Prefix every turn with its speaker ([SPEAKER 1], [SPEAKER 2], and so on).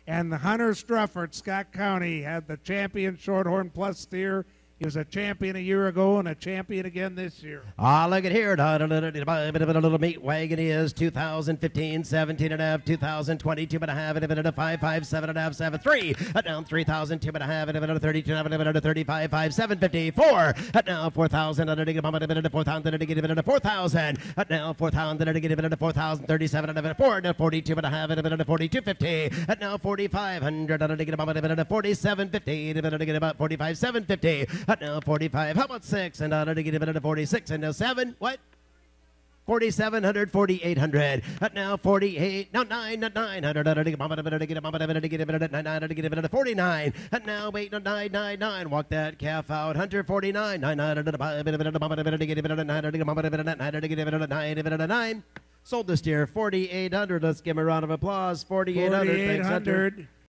[SPEAKER 1] And the Hunter Strufford, Scott County, had the champion Shorthorn Plus steer. He was a champion a year ago and a champion again this year.
[SPEAKER 2] Look at here. A little meat wagon is 2015, 17 and a half, 2020, 2 and a half, and a 5, 5, 7 and a half, 7, 3. Down 3,000, 2 and a half, and a 32, and a 35, 5, 754. Now 4,000, and a 4,000, and a 4,000. Now 4,000, and a 4,000, 37, and a 4, and a 42 and a half, and a 4250. Now 4,500, and a 4750, and about 45,750. Now 45. How about 6? And to get it to 46. And now 7. What? 4,700, 4,800. Now 48. Now 9. 900. To get it to 49. And now 8. 9. Walk that calf out. Hunter 49. 900. To get it to 9. Sold the steer 4,800. Let's give him a round of applause. 4,800.
[SPEAKER 1] 4,800.